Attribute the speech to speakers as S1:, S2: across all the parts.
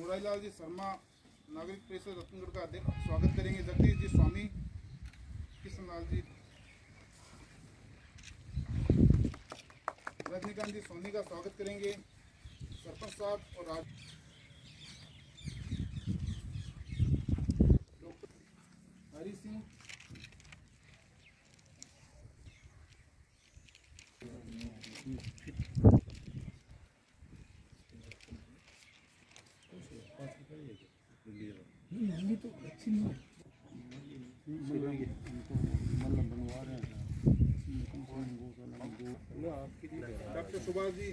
S1: मुरारीलाल जी शर्मा नागरिक परिषद रतनगढ़ का स्वागत करेंगे। जगदीश जी स्वामी, किशनलाल जी, रजनीकांत जी सोनी का स्वागत करेंगे। सरपंच साहब और डॉक्टर हरी सिंह, तो अच्छी नहीं डॉक्टर सुभाष जी,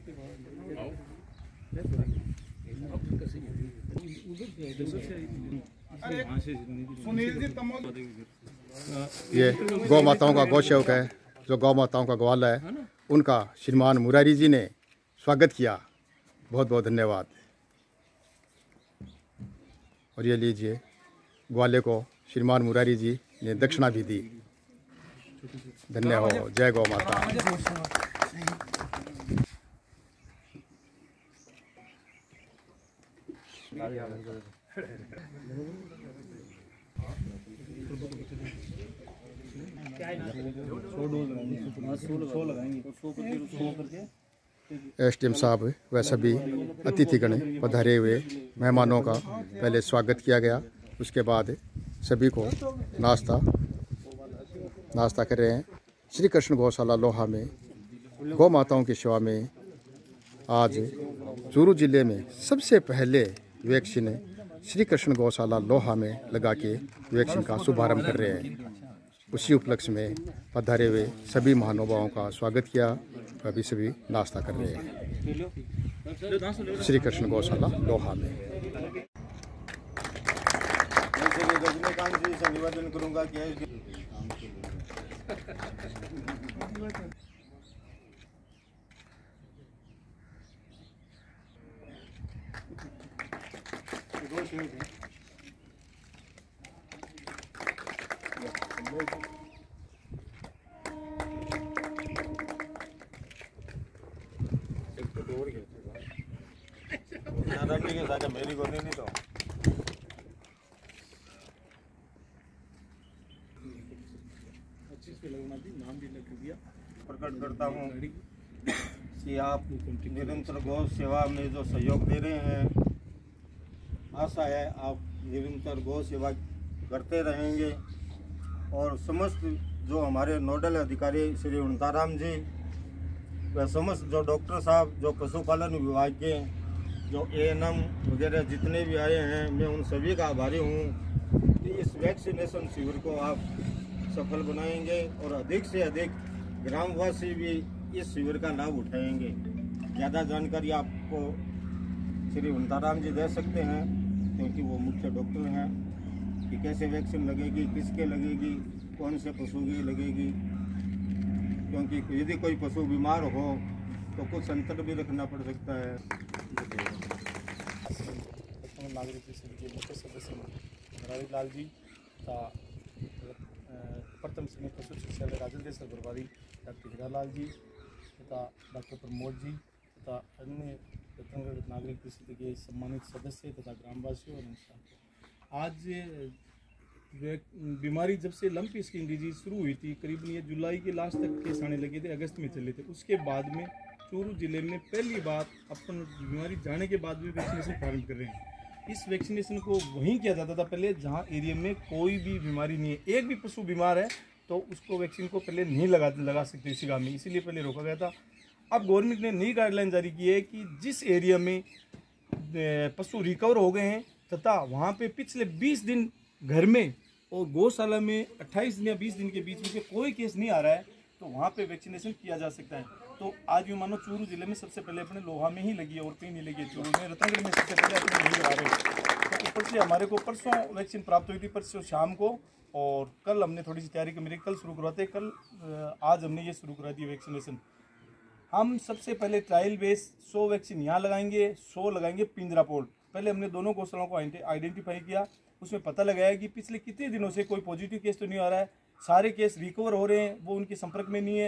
S1: सुनील जी तमोल।
S2: ये गौ माताओं का गौ सेवक है, जो गौ माताओं का ग्वाल है, उनका श्रीमान मुरारी जी ने स्वागत किया। बहुत बहुत धन्यवाद। और ये लीजिए, ग्वाले को श्रीमान मुरारी जी ने दक्षिणा भी दी। धन्य हो, जय गौ माता। एसडीएम साहब व सभी अतिथिगण पधारे हुए मेहमानों का पहले स्वागत किया गया। उसके बाद सभी को नाश्ता कर रहे हैं। श्री कृष्ण गौशाला लोहा में गौ माताओं की सेवा में आज चूरू जिले में सबसे पहले वैक्सीन श्री कृष्ण गौशाला लोहा में लगा के वैक्सीन का शुभारंभ कर रहे हैं। उसी उपलक्ष्य में पधारे हुए सभी महानुभावों का स्वागत किया। अभी सभी नाश्ता कर रहे हैं श्री कृष्ण गौशाला लोहा में।
S3: रजनीकांत जी से निवेदन करूंगा कि मेरी को नहीं तो प्रकट करता हूँ कि आप निरंतर गौ सेवा में जो सहयोग दे रहे हैं, आशा है आप निरंतर गौ सेवा करते रहेंगे। और समस्त जो हमारे नोडल अधिकारी श्री उनताराम जी व समस्त जो डॉक्टर साहब, जो पशुपालन विभाग के जो एएनएम वगैरह जितने भी आए हैं, मैं उन सभी का आभारी हूँ कि इस वैक्सीनेशन शिविर को आप सफल बनाएंगे और अधिक से अधिक ग्रामवासी भी इस शिविर का लाभ उठाएंगे। ज़्यादा जानकारी आपको श्री उनताराम जी दे सकते हैं, क्योंकि वो मुख्य डॉक्टर हैं, कि कैसे वैक्सीन लगेगी, किसके लगेगी, कौन से पशु की लगेगी। क्योंकि यदि कोई पशु बीमार हो तो कुछ अंतर भी रखना पड़ सकता है।
S4: नागरिक परिषद के मुख्य सदस्य मुरारीलाल जी तथा प्रथम श्रेणी पशु चिकित्सालय राजेंद्र प्रभारी डॉक्टर हीरालाल जी तथा डॉक्टर प्रमोद जी तथा अन्य रतनगढ़ नागरिक परिषद के सम्मानित सदस्य तथा ग्रामवासियों और आज बीमारी जब से लंपी स्किन डिजीज शुरू हुई थी, करीबन ये जुलाई के लास्ट तक केस आने लगे थे, अगस्त में चले थे। उसके बाद में चूरू जिले में पहली बार अपन बीमारी जाने के बाद भी वैक्सीनेशन प्रारंभ कर रहे हैं। इस वैक्सीनेशन को वहीं किया जाता था पहले जहां एरिया में कोई भी बीमारी नहीं है। एक भी पशु बीमार है तो उसको वैक्सीन को पहले नहीं लगा सकते इसी गांव में, इसीलिए पहले रोका गया था। अब गवर्नमेंट ने नई गाइडलाइन जारी की है कि जिस एरिया में पशु रिकवर हो गए हैं तथा वहाँ पे पिछले 20 दिन घर में और गौशाला में 28 दिन या 20 दिन के बीच में से कोई केस नहीं आ रहा है, तो वहाँ पे वैक्सीनेशन किया जा सकता है। तो आज यूँ मानो चूरू जिले में सबसे पहले अपने लोहा में ही लगी है और कहीं नहीं लगी है। चूरू में, रतनगढ़ में सबसे पहले अपने नहीं लगा रहे। तो ऊपर से हमारे को परसों वैक्सीन प्राप्त हुई थी, परसों शाम को, और कल हमने थोड़ी सी तैयारी की। मेरे कल शुरू करवाते, कल आज हमने ये शुरू करा दी वैक्सीनेशन। हम सबसे पहले ट्रायल बेस 100 वैक्सीन यहाँ लगाएंगे, 100 लगाएंगे पिंजरापोल। पहले हमने दोनों गौशालाओं को आइडेंटिफाई किया, उसमें पता लगाया कि पिछले कितने दिनों से कोई पॉजिटिव केस तो नहीं आ रहा है, सारे केस रिकवर हो रहे हैं, वो उनके संपर्क में नहीं है।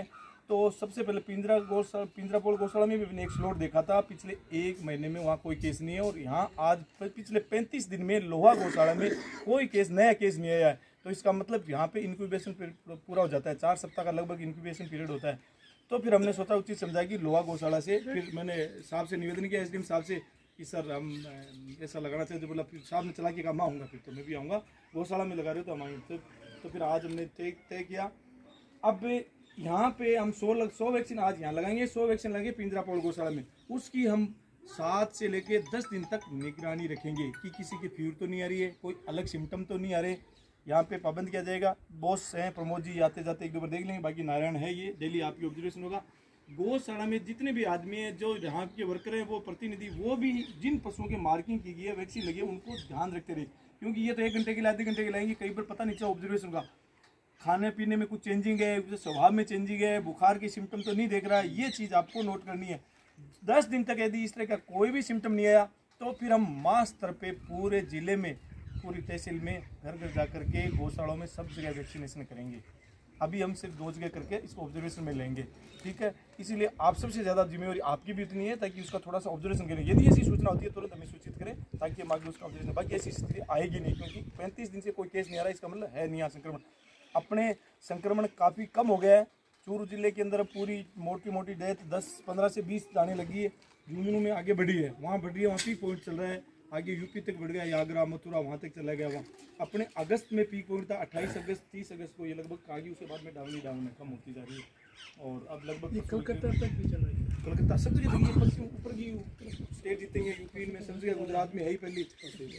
S4: तो सबसे पहले पिंजरापोल गौशाला में भी मैंने एक स्लॉट देखा था, पिछले 1 महीने में वहाँ कोई केस नहीं है। और यहाँ आज पिछले 35 दिन में लोहा गौशाला में कोई केस, नया केस नहीं आया है। तो इसका मतलब यहाँ पे इंक्यूबेशन पूरा हो जाता है, 4 सप्ताह का लगभग इंक्यूबेशन पीरियड होता है। तो फिर हमने सोचा उचित समझा कि लोहा गौशाला से, फिर मैंने साहब से निवेदन किया, एसडीएम साहब से कि सर हम ऐसा लगाना चाहिए। तो बोला, फिर साहब ने चला के कहा मैं आऊँगा, फिर तो मैं भी आऊँगा, गौशाला में लगा रहे हो तो हम आएंगे। तो फिर आज हमने तय किया। अब यहाँ पे हम 100 वैक्सीन आज यहाँ लगाएंगे, 100 वैक्सीन लगेंगे पिंजरापोल गौशाला में। उसकी हम 7 से लेके 10 दिन तक निगरानी रखेंगे कि किसी की फीवर तो नहीं आ रही है, कोई अलग सिम्टम तो नहीं आ रहे। यहाँ पे पाबंद किया जाएगा। बॉस हैं प्रमोद जी, आते जाते 1-2 बार देख लेंगे, बाकी नारायण है, ये डेली आपकी ऑब्जर्वेशन होगा। गौशाला में जितने भी आदमी हैं, जो यहाँ के वर्कर हैं, वो प्रतिनिधि, वो भी जिन पशुओं की मार्किंग की गई है, वैक्सीन लगी है, उनको ध्यान रखते रहे, क्योंकि ये तो 1 घंटे के लिए, आधे घंटे के लाएंगे, कई बार पता नहीं चला ऑब्जर्वेशन का। खाने पीने में कुछ चेंजिंग है, स्वभाव में चेंजिंग है, बुखार की सिम्टम तो नहीं देख रहा है, ये चीज़ आपको नोट करनी है। 10 दिन तक यदि इस तरह का कोई भी सिम्टम नहीं आया तो फिर हम मास स्तर पे पूरे जिले में, पूरी तहसील में, घर घर जा करके गौशालाओं में सब जगह वैक्सीनेशन करेंगे। अभी हम सिर्फ 2 जगह करके इसको ऑब्जर्वेशन में लेंगे, ठीक है। इसीलिए आप सबसे ज़्यादा जिम्मेवारी आपकी भी इतनी है, ताकि उसका थोड़ा सा ऑब्जर्वेशन करें। यदि ऐसी सूचना होती है तुरंत हमें सूचित करें, ताकि हम आगे उसका ऑब्जर्वेशन, बाकी ऐसी स्थिति आएगी नहीं, क्योंकि 35 दिन से कोई केस नहीं आ रहा, इसका मतलब है नहीं यहाँ संक्रमण। अपने संक्रमण काफ़ी कम हो गया है। चूरू जिले के अंदर पूरी मोटी डेथ 10-15 से 20 जाने लगी है। झुंझुनू में आगे बढ़ी है, वहाँ बढ़ रही है, वहाँ पीक पॉइंट चल रहा है, आगे यूपी तक बढ़ गया, आगरा मथुरा वहाँ तक चला गया। वहाँ अपने अगस्त में पीक पॉइंट था, 28 अगस्त 30 अगस्त को ये लगभग आगे, उसके बाद में डाउन में कम होती जा रही है। और अब लगभग
S5: कलकत्ता तक भी चल रही है,
S4: कलकत्ता सब जगह, पश्चिम ऊपर की स्टेट जीतेंगे, यूपी में सब जगह, गुजरात में है ही पहली।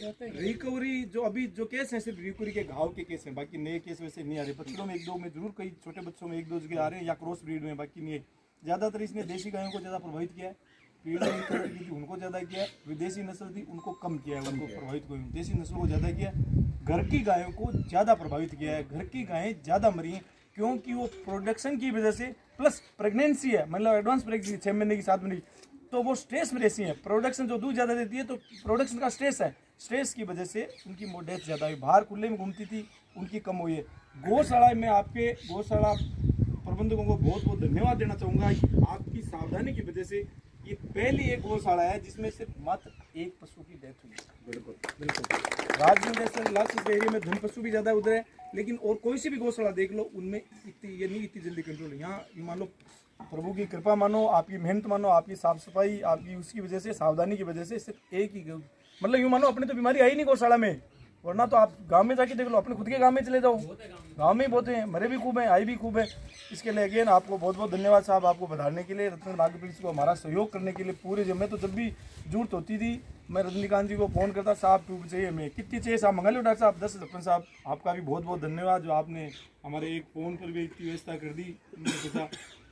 S4: रिकवरी जो अभी जो केस हैं सिर्फ रिकवरी के घाव के केस हैं, बाकी नए केस वैसे नहीं आ रहे। बच्चों में 1-2 में जरूर, कई छोटे बच्चों में 1-2 जगह आ रहे हैं, या क्रॉस ब्रीड में, बाकी नहीं है। ज़्यादातर इसने देशी गायों को ज़्यादा प्रभावित किया है, पीढ़ी की थी उनको ज़्यादा किया है, विदेशी नस्ल थी उनको कम किया है, उनको प्रभावित कोई, देशी नस्लों को ज़्यादा किया है। घर की गायों को ज़्यादा प्रभावित किया है, घर की गायें ज़्यादा मरी हैं, क्योंकि वो प्रोडक्शन की वजह से, प्लस प्रेगनेंसी है, मतलब एडवांस प्रेगनेंसी 6 महीने की 7 महीने की, तो वो स्ट्रेस में रहती हैं। प्रोडक्शन जो दूध ज़्यादा देती है, तो प्रोडक्शन का स्ट्रेस है, स्ट्रेस की वजह से उनकी डेथ ज़्यादा हुई। बाहर खुले में घूमती थी, उनकी कम हुई है। गौशाला में आपके गौशाला प्रबंधकों को बहुत बहुत धन्यवाद देना चाहूँगा। आपकी सावधानी की वजह से ये पहली एक गौशाला है जिसमें सिर्फ मात्र 1 पशु की डेथ हुई। बिल्कुल राज्य में जैसे लास्ट एरिया में धन पशु भी ज़्यादा उधर है, लेकिन और कोई सी भी गौशाला देख लो, उनमें इतनी जल्दी कंट्रोल है। यहाँ मान लो प्रभु की कृपा मानो, आपकी मेहनत मानो, आपकी साफ सफाई, आपकी उसकी वजह से, सावधानी की वजह से सिर्फ एक ही, मतलब यूँ मानो अपने तो बीमारी आई नहीं गौशाला में, वरना तो आप गांव में जाके देख लो, अपने खुद के गांव में चले जाओ, गांव में ही बहुत हैं, मरे भी खूब हैं, आई भी खूब है। इसके लिए अगेन आपको बहुत बहुत धन्यवाद साहब, आपको बधाने के लिए, रत्न नागपुर को हमारा सहयोग करने के लिए पूरे। जब मैं तो जब भी जरूरत होती थी मैं रजनीकांत जी को फ़ोन करता, साहब ट्यूब चाहिए, मैं कितनी चाहिए साहब, मंगा लो डॉक्टर साहब, 10 सरपंच साहब आपका भी बहुत बहुत धन्यवाद, जो आपने हमारे एक फ़ोन पर भी इतनी व्यवस्था कर दी। मुझे पता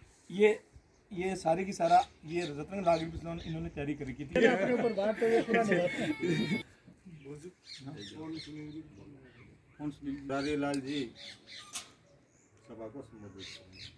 S4: ये सारे की सारा ये रत्न नागपुर इन्होंने तैयारी करी की थी।
S5: अपने ऊपर बात तो ये पूरा नहीं होता।
S3: दारीलाल जी सभा को संबोधित करें।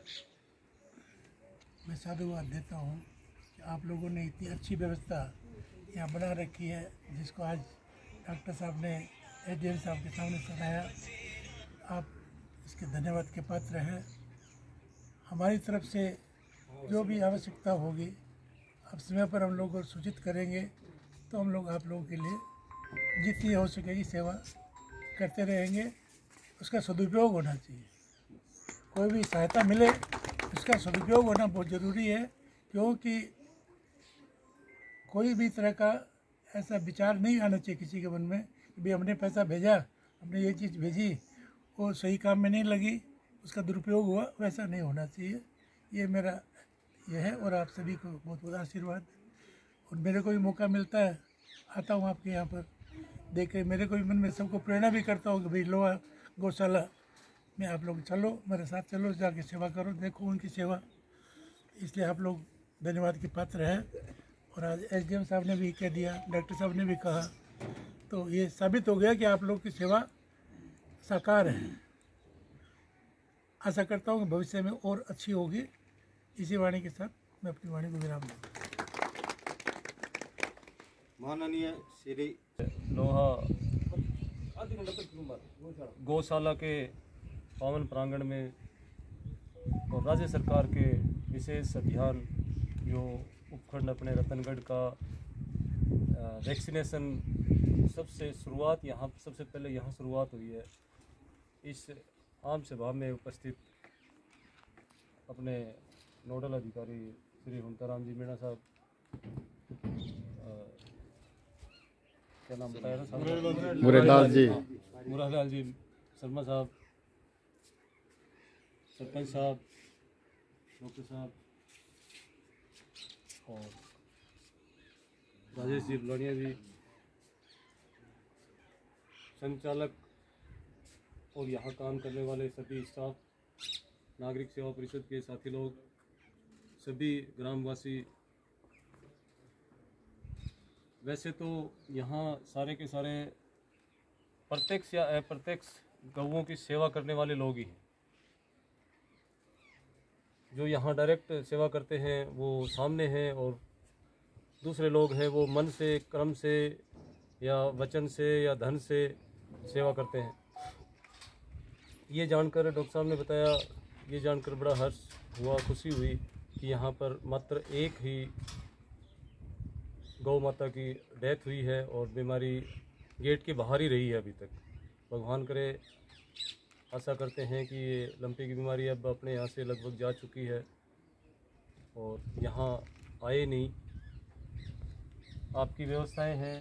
S5: मैं साधुवाद देता हूँ कि आप लोगों ने इतनी अच्छी व्यवस्था यहाँ बना रखी है, जिसको आज डॉक्टर साहब ने एसडीएम साहब के सामने सुनाया। आप इसके धन्यवाद के पात्र हैं। हमारी तरफ से जो भी आवश्यकता होगी आप समय पर हम लोग को सूचित करेंगे, तो हम लोग आप लोगों के लिए जितनी हो सकेगी सेवा करते रहेंगे। उसका सदुपयोग होना चाहिए, कोई भी सहायता मिले उसका सदुपयोग होना बहुत ज़रूरी है, क्योंकि कोई भी तरह का ऐसा विचार नहीं आना चाहिए किसी के मन में कि भाई हमने पैसा भेजा, हमने ये चीज़ भेजी, वो सही काम में नहीं लगी, उसका दुरुपयोग हुआ, वैसा नहीं होना चाहिए। ये मेरा ये है, और आप सभी को बहुत बहुत आशीर्वाद। और मेरे को भी मौका मिलता है, आता हूँ आपके यहाँ पर देख के, मेरे को भी मन में सबको प्रेरणा भी करता हूँ कि भाई लोहा गौशाला में आप लोग चलो, मेरे साथ चलो, जाके सेवा करो, देखो उनकी सेवा। इसलिए आप लोग धन्यवाद के पात्र हैं। और आज एसडीएम साहब ने भी कह दिया, डॉक्टर साहब ने भी कहा, तो ये साबित हो गया कि आप लोग की सेवा साकार है। आशा करता हूँ कि भविष्य में और अच्छी होगी। इसी वाणी के साथ मैं अपनी वाणी को विराम दूँ।
S3: माननीय श्री
S6: लोहा गौशाला के पावन प्रांगण में और राज्य सरकार के विशेष अभियान जो उपखंड अपने रतनगढ़ का वैक्सीनेशन सबसे पहले यहाँ शुरुआत हुई है। इस आम सभा में उपस्थित अपने नोडल अधिकारी श्री हुंताराम जी मीणा साहब, क्या नाम बताया था साहब? मुरारीलाल जी शर्मा साहब, सरपंच साहब, डॉक्टर साहब और राजेश जी लोनिया जी, संचालक और यहाँ काम करने वाले सभी स्टाफ, नागरिक सेवा परिषद के साथी लोग, सभी ग्रामवासी। वैसे तो यहाँ सारे के सारे प्रत्यक्ष या अप्रत्यक्ष गौओं की सेवा करने वाले लोग ही हैं। जो यहाँ डायरेक्ट सेवा करते हैं वो सामने हैं, और दूसरे लोग हैं वो मन से, कर्म से या वचन से या धन से सेवा करते हैं। ये जानकर डॉक्टर साहब ने बताया, ये जानकर बड़ा हर्ष हुआ, खुशी हुई कि यहाँ पर मात्र एक ही गौ माता की डेथ हुई है और बीमारी गेट के बाहर ही रही है अभी तक। भगवान करे, आशा करते हैं कि ये लंपी की बीमारी अब अपने यहाँ से लगभग जा चुकी है और यहाँ आए नहीं। आपकी व्यवस्थाएं हैं,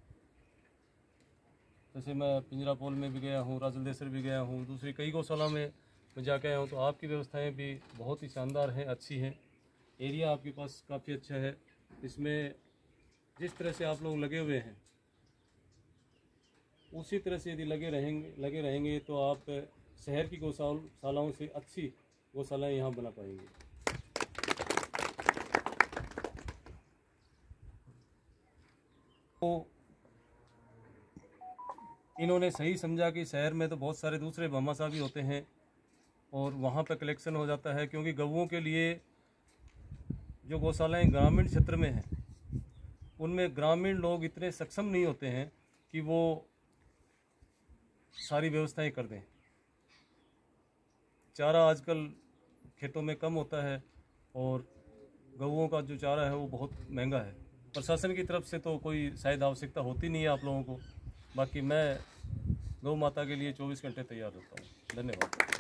S6: जैसे मैं पिंजरापोल में भी गया हूँ, राजलदेसर भी गया हूँ, दूसरी कई गौशाला में मैं जाके आया हूँ, तो आपकी व्यवस्थाएं भी बहुत ही शानदार हैं, अच्छी हैं। एरिया आपके पास काफ़ी अच्छा है। इसमें जिस तरह से आप लोग लगे हुए हैं उसी तरह से यदि लगे रहेंगे तो आप शहर की गौशालाओं से अच्छी गौशालाएं यहाँ बना पाएंगे। तो इन्होंने सही समझा कि शहर में तो बहुत सारे दूसरे भामाशाह भी होते हैं और वहाँ पर कलेक्शन हो जाता है, क्योंकि गौओं के लिए जो गौशालाएं ग्रामीण क्षेत्र में हैं उनमें ग्रामीण लोग इतने सक्षम नहीं होते हैं कि वो सारी व्यवस्थाएं कर दें। चारा आजकल खेतों में कम होता है और गौओं का जो चारा है वो बहुत महंगा है। प्रशासन की तरफ से तो कोई शायद आवश्यकता होती नहीं है आप लोगों को। बाकी मैं गौ माता के लिए 24 घंटे तैयार रहता हूँ। धन्यवाद।